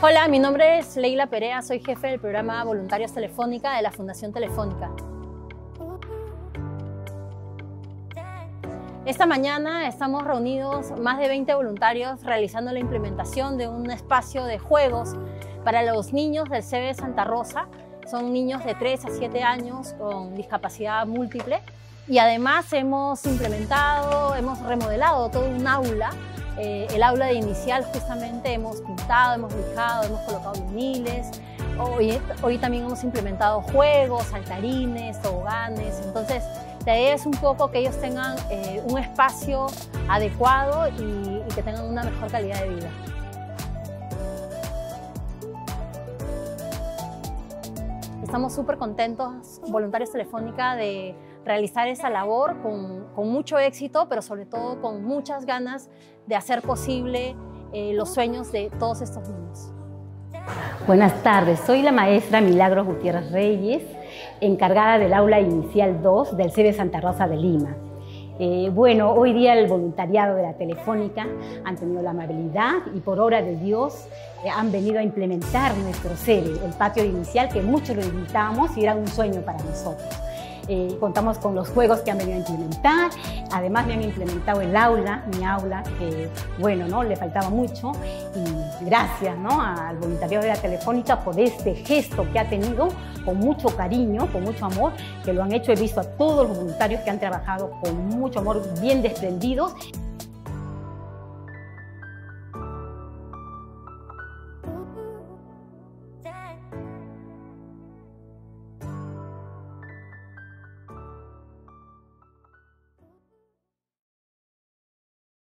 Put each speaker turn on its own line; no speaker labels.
Hola, mi nombre es Leila Perea, soy jefe del programa Voluntarios Telefónica de la Fundación Telefónica. Esta mañana estamos reunidos más de 20 voluntarios realizando la implementación de un espacio de juegos para los niños del CB Santa Rosa. Son niños de 3 a 7 años con discapacidad múltiple y además hemos remodelado todo un aula. El aula de inicial justamente hemos pintado, hemos lijado, hemos colocado viniles. Hoy también hemos implementado juegos, saltarines, toboganes. Entonces, la idea es un poco que ellos tengan un espacio adecuado y que tengan una mejor calidad de vida. Estamos súper contentos, Voluntarios Telefónica, de realizar esa labor con mucho éxito, pero sobre todo con muchas ganas de hacer posible los sueños de todos estos niños.
Buenas tardes, soy la maestra Milagros Gutiérrez Reyes, encargada del aula inicial 2 del CB Santa Rosa de Lima. Hoy día el voluntariado de la Telefónica han tenido la amabilidad y por obra de Dios han venido a implementar nuestro CB, el patio inicial, que muchos lo invitamos y era un sueño para nosotros. Contamos con los juegos que han venido a implementar, además me han implementado el aula, mi aula, que le faltaba mucho, y gracias al voluntariado de la Telefónica por este gesto que ha tenido con mucho cariño, con mucho amor, que lo han hecho. He visto a todos los voluntarios que han trabajado con mucho amor, bien desprendidos.